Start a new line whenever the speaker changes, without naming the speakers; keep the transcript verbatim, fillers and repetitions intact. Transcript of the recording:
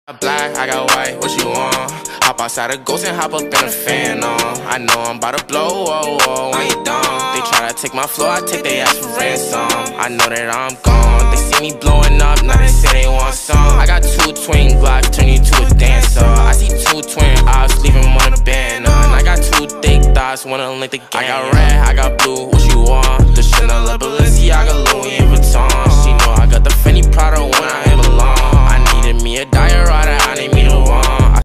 Black, I got white, what you want? Hop outside a ghost and hop up in a fan on. I know I'm about to blow, whoa, whoa, when you done. They try to take my floor, I take they ass for ransom. I know that I'm gone, they see me blowing up, now they say they want some. I got two twin Glocks, turn you to a dancer. I see two twin ops, leave him on a banner. And I got two thick thoughts, wanna link the game. I got red, I got blue.